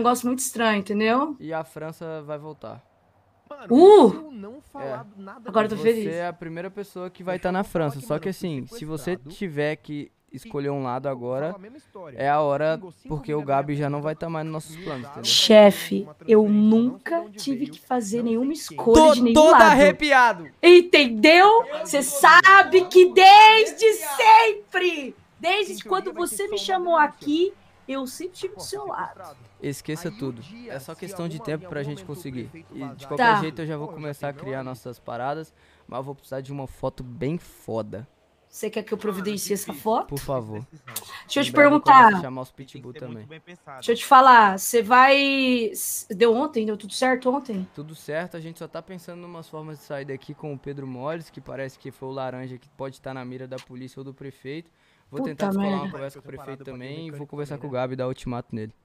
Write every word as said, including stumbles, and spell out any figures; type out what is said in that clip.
negócio muito estranho, entendeu? E a França vai voltar. Mano, Uh! se eu não falar É. nada Agora eu com tô Você feliz. é a primeira pessoa que vai Eu estar só na vou falar França. que, Só mano, que eu fui assim, se você sequestrado. tiver que escolher um lado Eu agora, falo a mesma história. é a hora, Pingou cinco porque o milhas na minha Gabi já não conta, vai estar mais nos nossos me planos, usaram entendeu? pra Chefe, uma eu transferência, não sei de nunca onde tive veio, que fazer não nenhuma sei de quem. escolha de nenhum lado. arrepiado! Entendeu? Cara, Você eu sabe tô que todo desde sempre, desde Em quando teoria, vai ser você me só uma chamou denúncia. aqui, eu sempre estive do Pô, fui seu lado. sequestrado. Esqueça Aí o tudo. dia, É só se questão de alguma- tempo em pra algum gente momento o conseguir. prefeito E de vazar qualquer Tá. jeito eu já vou Bom, eu já começar a tenho meu criar ali. nossas paradas, mas eu vou precisar de uma foto bem foda. Você quer que eu providencie essa Por foto? favor. Deixa eu Em te breve eu começo a perguntar. chamar os Tem que pitbull ser também. muito bem pensado. Deixa eu te falar. Você vai. Deu ontem? Deu tudo certo ontem? Tudo certo, a gente só tá pensando em umas formas de sair daqui com o Pedro Moles, que parece que foi o laranja que pode estar na mira da polícia ou do prefeito. Vou Puta tentar descolar uma merda. conversa com o Foi prefeito separado pra também e vou mecânico conversar também, com o né? Gabi e dar ultimato nele.